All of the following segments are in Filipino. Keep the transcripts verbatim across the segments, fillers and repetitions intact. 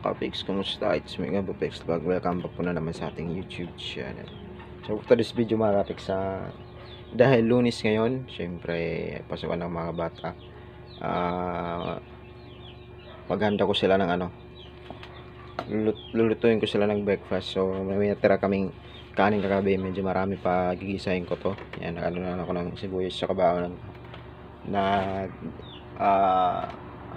Kapiks, kumusta? It's me nga Kapiks Vlog. Welcome back po na naman sa ating YouTube channel. So for this video mga Kapiks, sa dahil Lunes ngayon, syempre pasukan ng mga bata. Uh, Paghanda ko sila ng ano, lulutuin ko sila ng breakfast. So may natira kaming kanin kagabi, medyo marami pa, gigisahin ko to. Yan, ano na ako ng sibuyas sa kabaw na uh,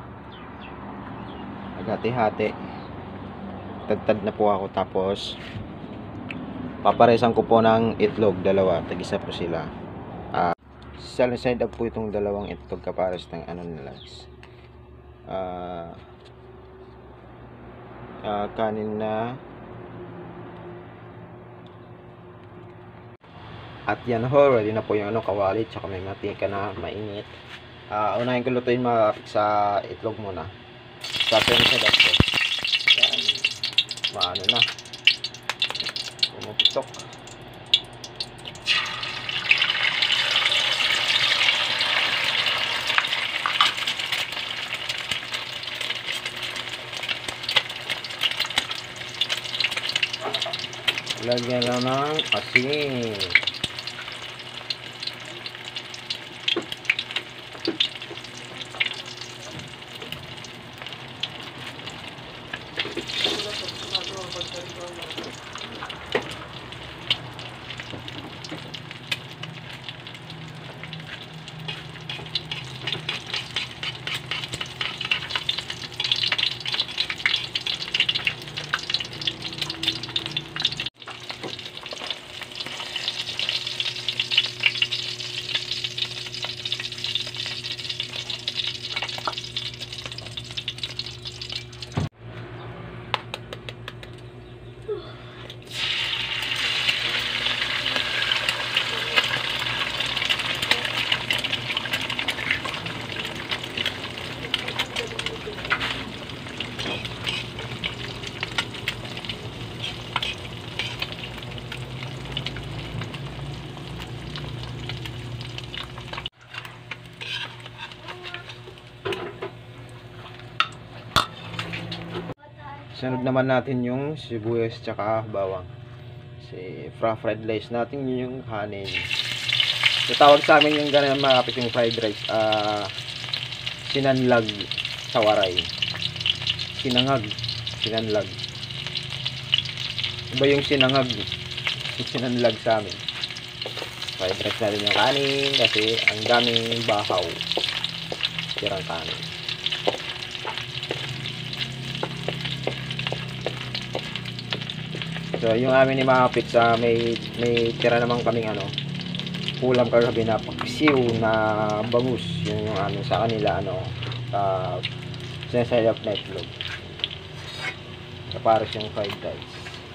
hati-hati. Tad-tad na po ako, tapos paparesan ko po ng itlog, dalawa, tag-isa po sila. Uh, side up po itong dalawang itlog kapares ng ano nila. Uh, uh, kanin na. At yan ho, ready na po yung ano, kawali, tsaka may matika na mainit. Uh, unahin ko lutuin mga sa itlog muna. Sa side up po. Yan. Maano na. Pumuputok. Lagyan lang ng asin. Sunod naman natin yung sibuyas tsaka bawang. Si fried rice natin yung kanin. So, tawag sa amin yung ganyan mga Kapiks, yung fried rice. Uh, sinanlag sa waray. Sinangag. Sinanlag. Iba yung sinangag. Sinanlag sa amin. Fried rice natin yung kanin kasi ang daming bahaw. Tirang kanin. So yung amin ni mga Kapiks, uh, may may tira naman kaming ano, ulam kagabi na paksiw na bangus. Yun yung ano sa kanila ano, uh, sinasayap na itlog. Kapares yung fried rice.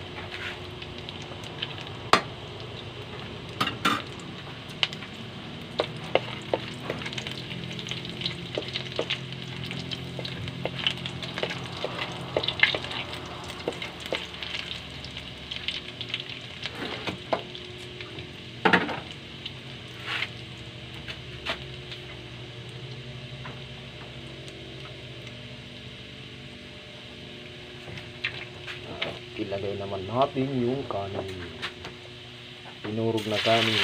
Ilagay naman natin yung kanin. Pinurog na kanin.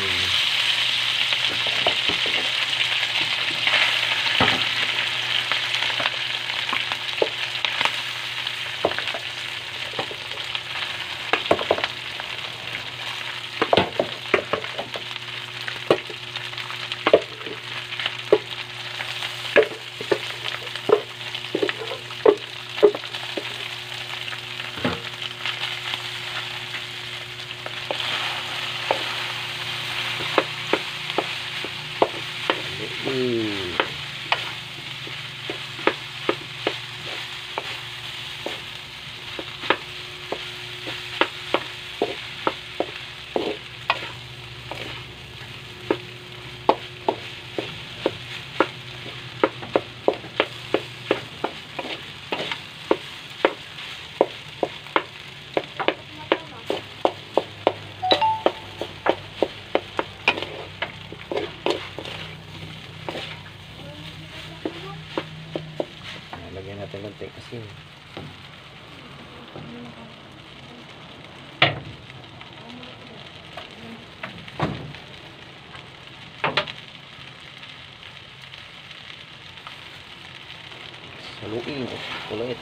Haluin ulit.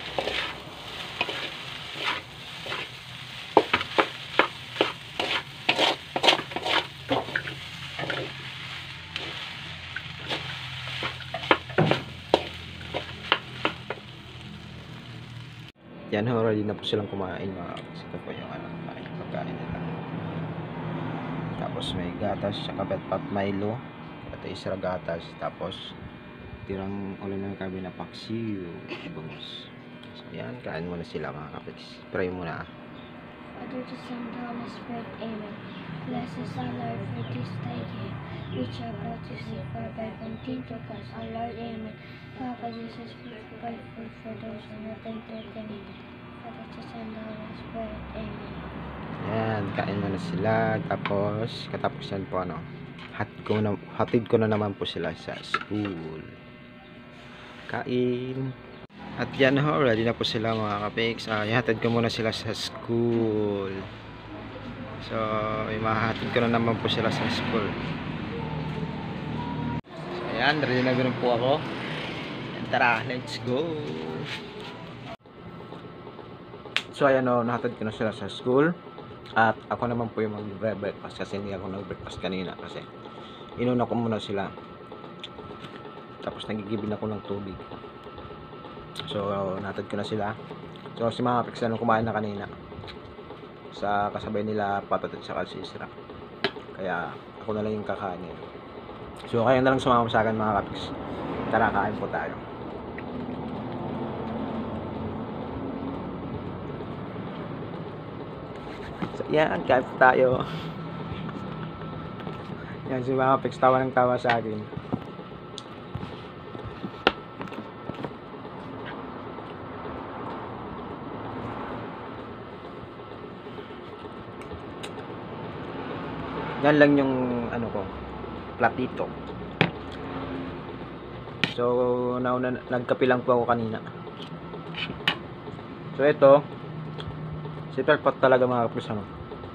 Yan ho, ready na po silang kumain mga kapiks. Ito po yung ano, pagkain nila. Tapos may gatas, tsaka petpat Milo. Ito isra gatas. Tapos tirang ulam ng kabi na paksiw. Bungus. So yan, kain muna sila mga kapiks. Pray muna. Father, to Son, to Holy Spirit, Amen. Bless us, our Lord, for this thy gift, which are brought to see for by continue to us, our Lord, Amen. Papa Jesus, provide food for those who are not entertaining. Father, to Son, to Holy Spirit, Amen. Yan, kain muna sila. Tapos, katapos yan po ano, hatid ko na, hatid ko na naman po sila sa school. Kain. At yan ho, ready na po sila mga kapiks. Ah, ihatid ko muna sila sa school. So, imahatid ko na naman po sila sa school. So, ayan, ready na ganoon po ako. Yan, tara, let's go. So, ayan o, nahatid ko na sila sa school. At ako naman po yung mag-breakfast kasi hindi ako nag-breakfast kanina kasi inuna ko muna sila. Tapos nagigibin ako ng tubig. So, natad ko na sila. So, si mga kapiks na kumain na kanina sa kasabay nila Patot at saka si Isra. Kaya, ako na lang yung kakain nila. So, kayo na lang sumama sa akin mga kapiks. Tara, kain po tayo. So, yan, kain po tayo. Yan, si mga kapiks tawa ng tawa sa akin. Yan lang yung ano ko, platito. So, nauna, nagkape lang po ako kanina. So, ito, si Perpot talaga mga kapis, ano.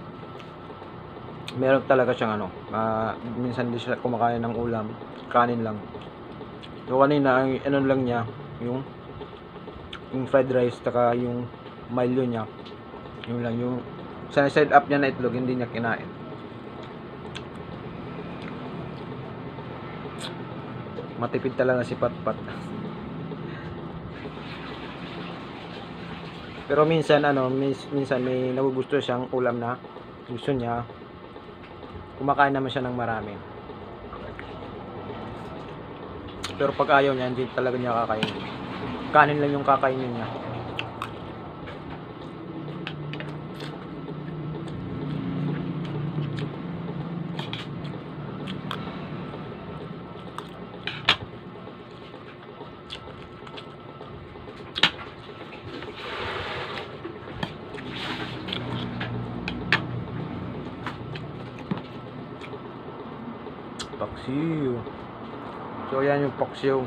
Meron talaga siyang ano, uh, minsan di siya kumakain ng ulam, kanin lang. So, kanina, ang ano lang niya, yung, yung fried rice, taka yung Milo niya. Yung lang, yung, sa side up niya na itlog, hindi niya kinain. Matipid talaga si Patpat. Pero minsan ano, mis, minsan may nagugusto siyang ulam na gusto niya. Kumakain naman siya ng marami. Pero pag ayaw niya, hindi talaga niya kakainin. Kanin lang yung kakainin niya. Paksiw. So yan yung paksiw.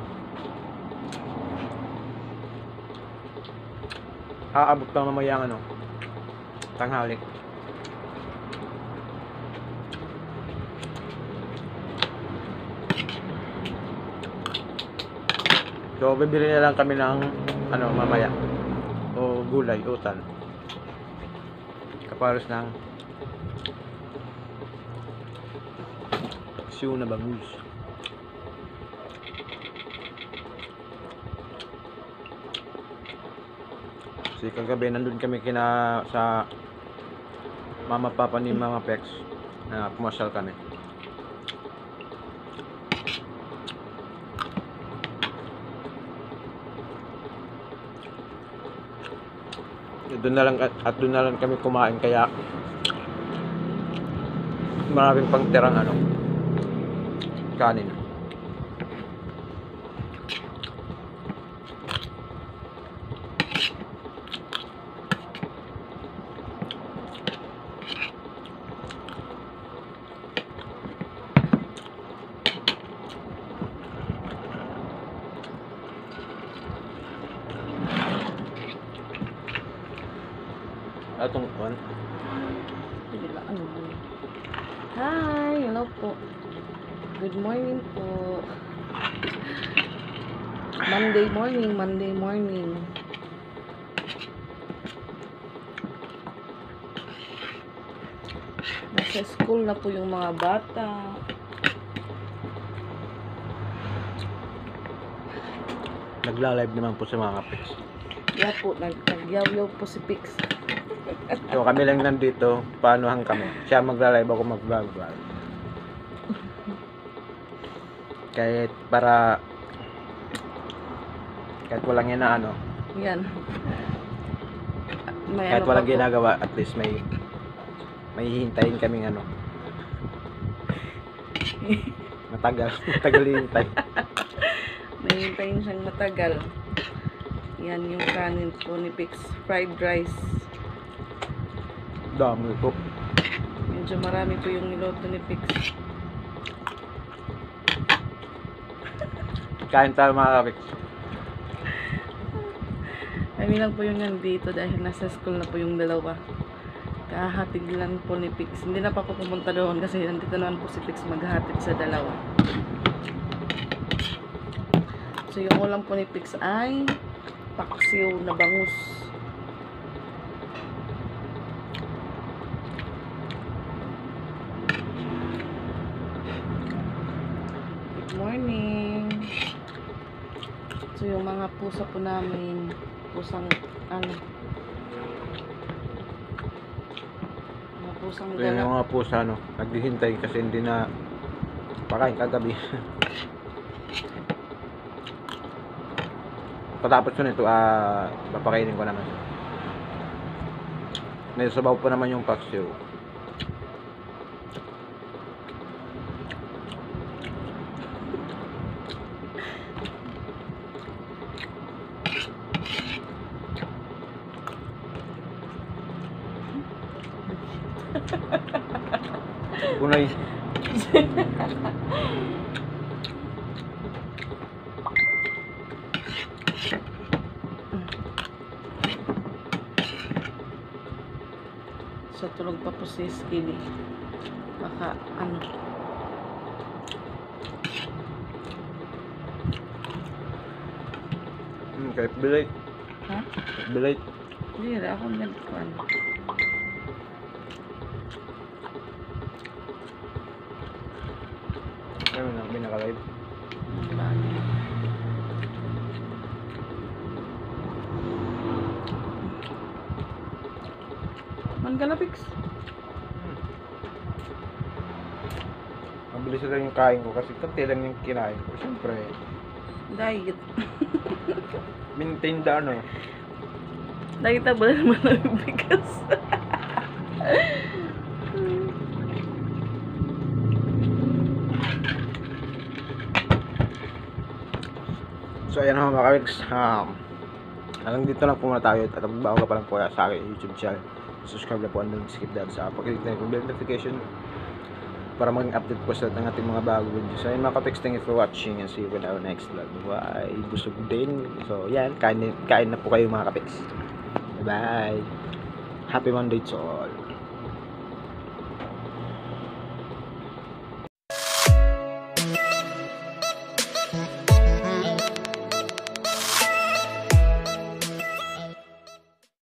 Aabot pa mamaya ang ano, tanghali. So bibili na lang kami ng ano mamaya o gulay, utan. Kaparos ng paksiw na bangus. Kasi kagabi nandun kami kina sa mama papa ni Mama Pex na pumasyal kami. Doon na lang at doon na lang kami kumain kaya maraming pang tirang ano kanin. Atong kon. Hi, hello po. Good morning po. Monday morning, Monday morning. Nasa school na po yung mga bata. Nagla-live naman po sa mga kapix. Yeah po, nag nagyaw-yaw po si Pix. So kami lang nandito, paanuhan kami. Siya magla-live, ako mag-vlog. Kahit para kahit walang yan na ano, Yan. May kahit ano walang pa po. ginagawa, at least may may hihintayin kaming ano. Matagal, matagal hihintay. May hintayin siyang matagal. Yan yung kanin po ni Pix. Fried rice. Dami po. Medyo marami po yung niloto ni Pix. Kain tayo mga kapix. Kami lang po yung nandito dahil nasa school na po yung dalawa. Kahatid lang po ni Pix. Hindi na pa po pumunta doon kasi nandito naman po si Pix maghahatid sa dalawa. So yung ulam po ni Pix ay paksiw na bangus. Good morning. So yung mga pusa po namin, pusang ano, mga pusang So yun gala. yung mga pusa no, naghihintay kasi hindi na pakain kagabi. Patapos ko nito, ah, papakainin ko naman. May sabaw pa naman yung paksiw. Punay. So tulog pa po si Skinny. Baka ano. Hmm, kahit bilay. Ha? Bilay. Hindi rin ako nagkuhan. Ayun lang, binaka-live. Man ka na, Pix. Mabilis lang yung kain ko kasi konti lang yung kinain ko. Siyempre, Diet. maintain the ano. Diet na ba naman ang bigas? So ayan mga kawiks, um, hanggang dito lang po muna tayo at kung bago ka pa lang po sa aking YouTube channel, subscribe na po and don't skip that sa pag-click na yung bell notification para maging update po sa ng ating mga bagong videos. So ayan mga kawiks, thank you for watching and see you in our next vlog. Bye! Busog din. So yan, kain, kain na po kayo mga kawiks. Bye bye! Happy Monday to all!